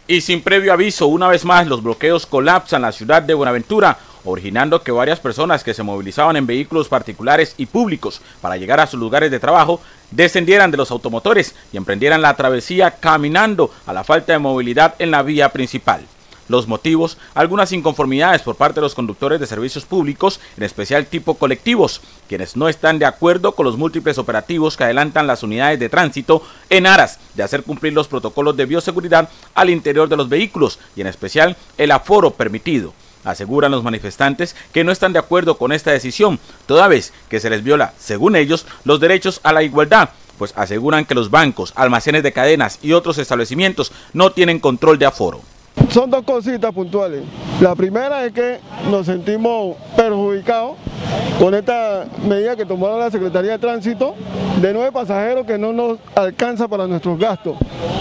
Y sin previo aviso, una vez más los bloqueos colapsan la ciudad de Buenaventura, originando que varias personas que se movilizaban en vehículos particulares y públicos para llegar a sus lugares de trabajo descendieran de los automotores y emprendieran la travesía caminando a la falta de movilidad en la vía principal. Los motivos, algunas inconformidades por parte de los conductores de servicios públicos, en especial tipo colectivos, quienes no están de acuerdo con los múltiples operativos que adelantan las unidades de tránsito en aras de hacer cumplir los protocolos de bioseguridad al interior de los vehículos y en especial el aforo permitido. Aseguran los manifestantes que no están de acuerdo con esta decisión, toda vez que se les viola, según ellos, los derechos a la igualdad, pues aseguran que los bancos, almacenes de cadenas y otros establecimientos no tienen control de aforo. Son dos cositas puntuales. La primera es que nos sentimos perjudicados con esta medida que tomó la Secretaría de Tránsito de 9 pasajeros que no nos alcanza para nuestros gastos.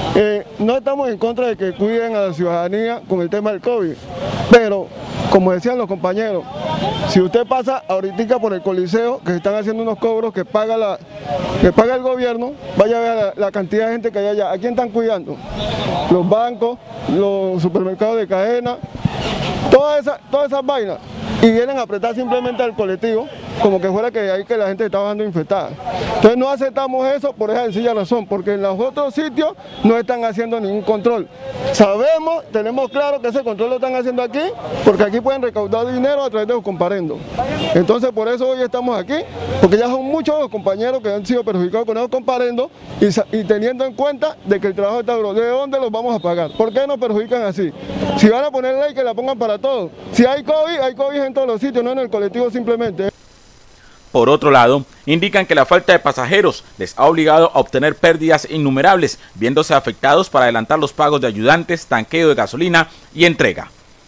No estamos en contra de que cuiden a la ciudadanía con el tema del COVID, pero como decían los compañeros, si usted pasa ahorita por el Coliseo, que se están haciendo unos cobros que paga el gobierno, vaya a ver la cantidad de gente que hay allá. ¿A quién están cuidando? Los bancos, los supermercados de cadena, todas esas vainas. Y vienen a apretar simplemente al colectivo, como que fuera que ahí que la gente está bajando infectada. Entonces no aceptamos eso por esa sencilla razón, porque en los otros sitios no están haciendo ningún control. Sabemos, tenemos claro que ese control lo están haciendo aquí, porque aquí pueden recaudar dinero a través de los comparendos. Entonces por eso hoy estamos aquí, porque ya son muchos los compañeros que han sido perjudicados con esos comparendos y teniendo en cuenta de que el trabajo está duro. ¿De dónde los vamos a pagar? ¿Por qué nos perjudican así? Si van a poner ley, que la pongan para todos. Si hay COVID en todos los sitios, no en el colectivo simplemente. Por otro lado, indican que la falta de pasajeros les ha obligado a obtener pérdidas innumerables, viéndose afectados para adelantar los pagos de ayudantes, tanqueo de gasolina y entrega.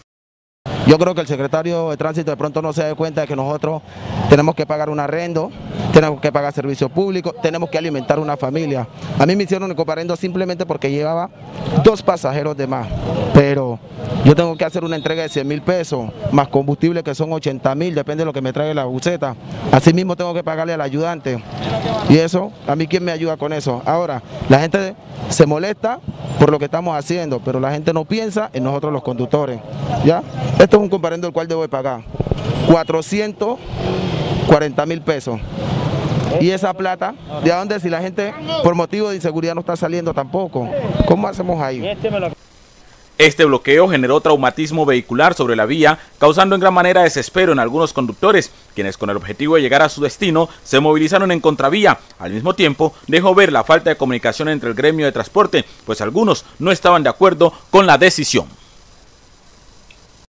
Yo creo que el secretario de Tránsito de pronto no se da cuenta de que nosotros tenemos que pagar un arrendo, tenemos que pagar servicios públicos, tenemos que alimentar una familia. A mí me hicieron el comparendo simplemente porque llevaba 2 pasajeros de más, pero yo tengo que hacer una entrega de 100.000 pesos, más combustible que son 80.000, depende de lo que me traiga la buceta. Asimismo tengo que pagarle al ayudante. Y eso, a mí ¿quién me ayuda con eso? Ahora, la gente se molesta por lo que estamos haciendo, pero la gente no piensa en nosotros los conductores, ¿ya? Esto es un comparendo el cual debo de pagar 440.000 pesos. Y esa plata, ¿de dónde? Si la gente por motivo de inseguridad no está saliendo tampoco, ¿cómo hacemos ahí? Este bloqueo generó traumatismo vehicular sobre la vía, causando en gran manera desespero en algunos conductores, quienes con el objetivo de llegar a su destino se movilizaron en contravía. Al mismo tiempo, dejó ver la falta de comunicación entre el gremio de transporte, pues algunos no estaban de acuerdo con la decisión.